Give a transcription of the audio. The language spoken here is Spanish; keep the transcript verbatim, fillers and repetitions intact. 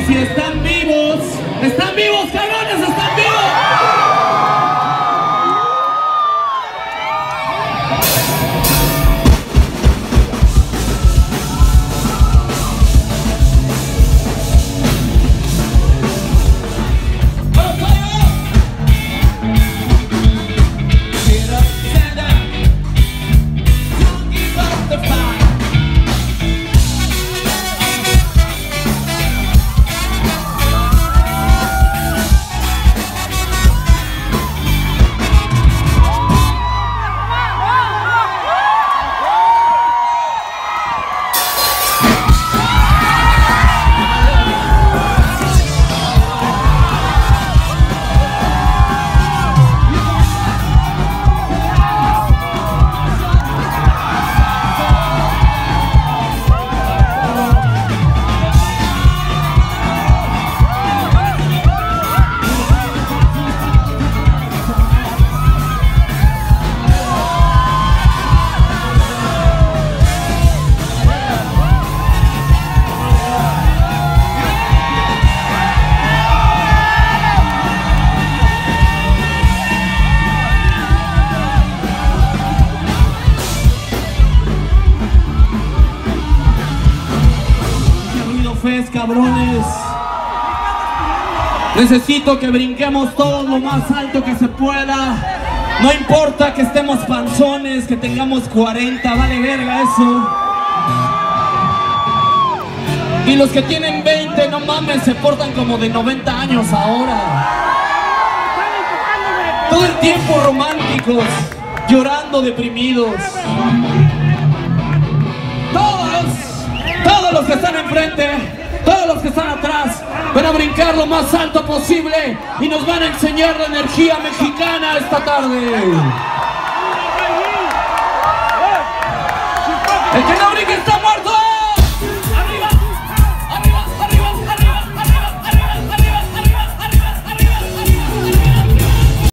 si están vivos. ¡Están vivos, cabrones! ¡Están vivos! Cabrones, necesito que brinquemos todos lo más alto que se pueda. No importa que estemos panzones, que tengamos cuarenta, vale verga eso. Y los que tienen veinte, no mames, se portan como de noventa años ahora. Todo el tiempo románticos, llorando, deprimidos. Todos, todos los que están enfrente, todos los que están atrás, van a brincar lo más alto posible y nos van a enseñar la energía mexicana esta tarde. El que no brinque está